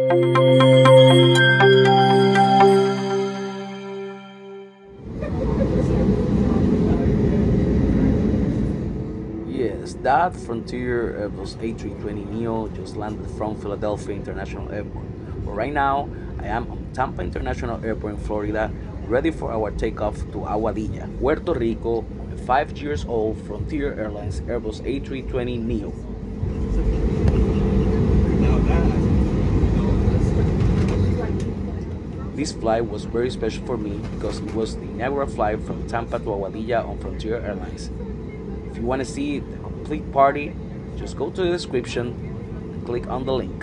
Yes, that Frontier Airbus A320NEO just landed from Philadelphia International Airport. But right now, I am on Tampa International Airport in Florida, ready for our takeoff to Aguadilla, Puerto Rico, on the 5 years old Frontier Airlines Airbus A320NEO. This flight was very special for me because it was the inaugural flight from Tampa to Aguadilla on Frontier Airlines. If you want to see the complete party, just go to the description and click on the link.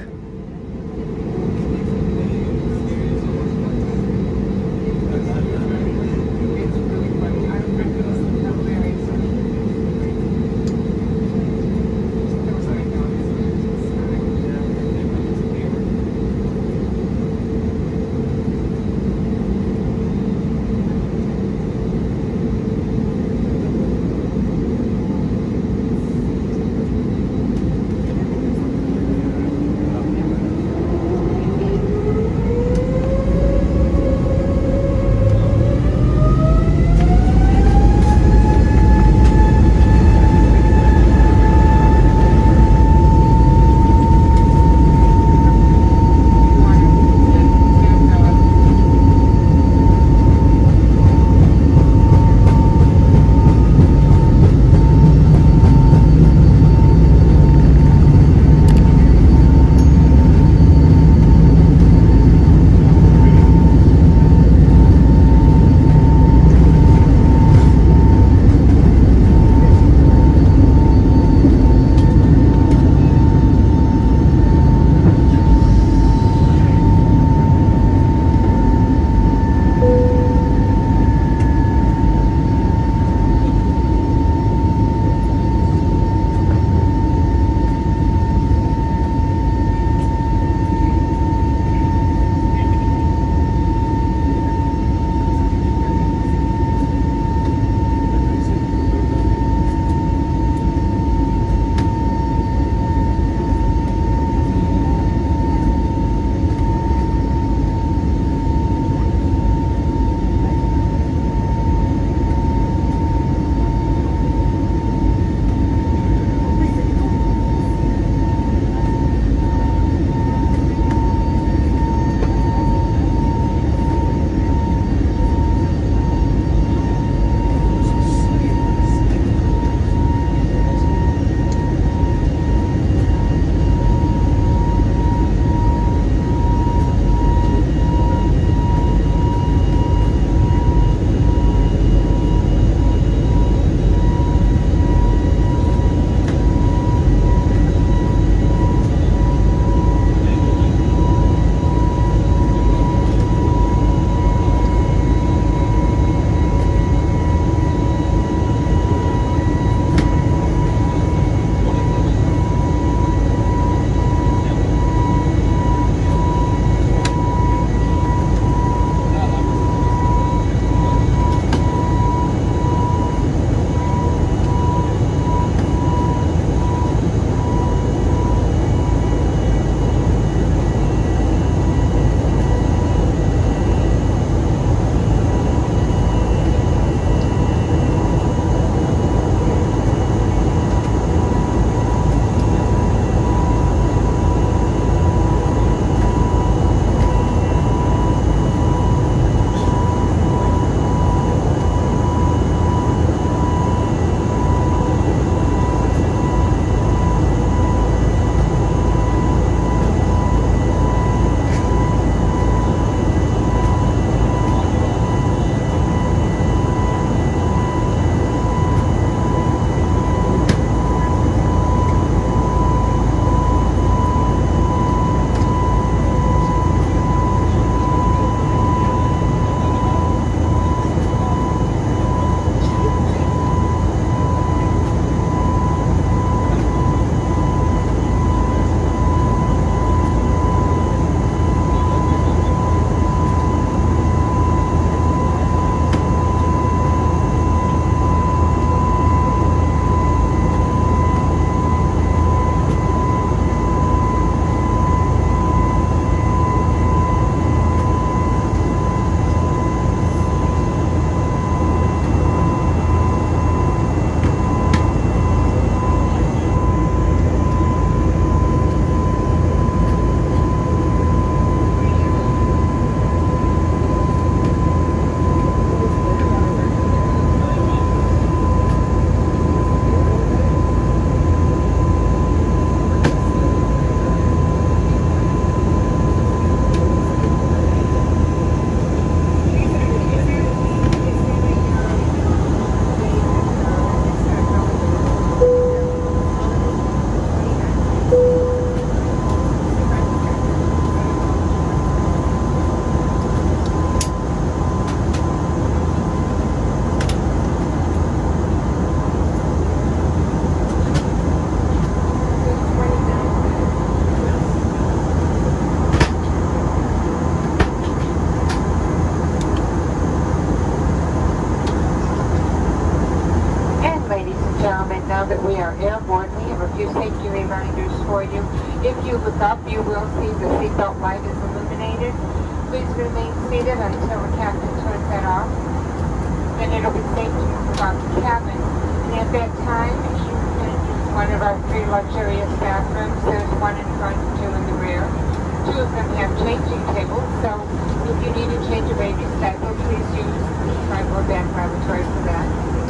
look up, you will see the seatbelt light is illuminated. Please remain seated until the captain turns that off. Then it'll be safe to move about the cabin. And at that time, you can use one of our 3 luxurious bathrooms. There's one in front, 2 in the rear. 2 of them have changing tables, so if you need to change a baby's diaper, please use the front or back lavatory for that.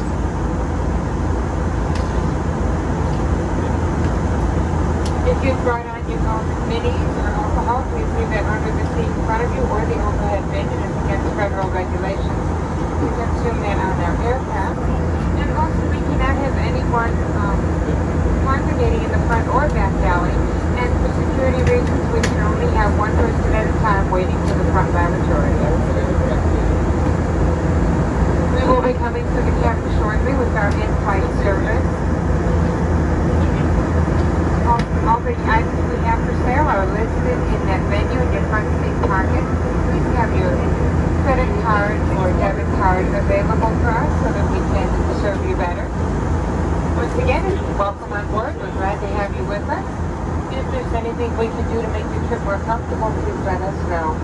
If you've brought on your own minis or alcohol, please leave that under the seat in front of you or the overhead bin. It is against federal regulations to consume that on our aircraft. And also, we cannot have anyone congregating in the front or back galley. And for security reasons, we can only have one person at a time waiting for the front lavatory. We will be coming to the cabin shortly with our in-flight service. All the items we have for sale are listed in that menu in your front seat pocket. Please have your credit card or debit card available for us so that we can serve you better. Once again, welcome on board. We're glad to have you with us. If there's anything we can do to make the trip more comfortable, please let us know.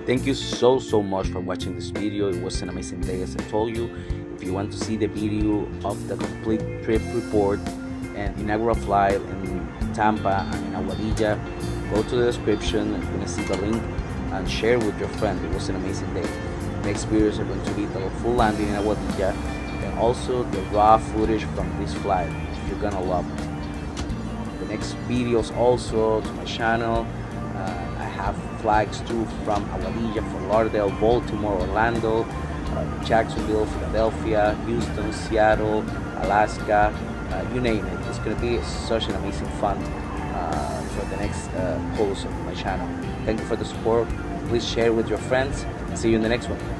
Thank you so much for watching this video. It was an amazing day, as I told you. If you want to see the video of the complete trip report and inaugural flight in Tampa and in Aguadilla, go to the description. You're going to see the link and share with your friend. It was an amazing day. Next videos are going to be the full landing in Aguadilla and also the raw footage from this flight. You're gonna love it. The next videos also to my channel. I have flags too from Aguadilla, Fort Lauderdale, Baltimore, Orlando, Jacksonville, Philadelphia, Houston, Seattle, Alaska, you name it. It's going to be such an amazing fun for the next post of my channel. Thank you for the support. Please share with your friends. See you in the next one.